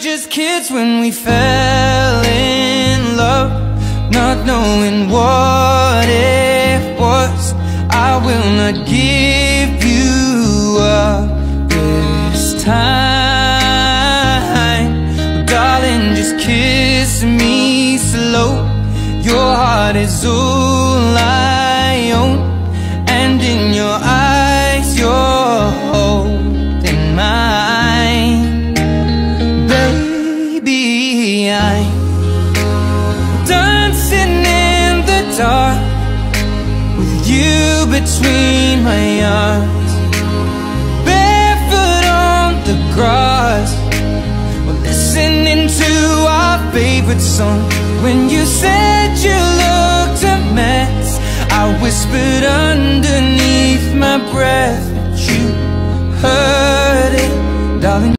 just kids when we fell in love, not knowing what it was. I will not give you up this time, darling, just kiss me slow. Your heart is all I own, and in your eyes you're holding mine. Baby, I'm dancing in the dark with you between my arms, barefoot on the grass. We're listening to our favorite song. When you said you looked a mess, I whispered underneath my breath, but you heard it, darling.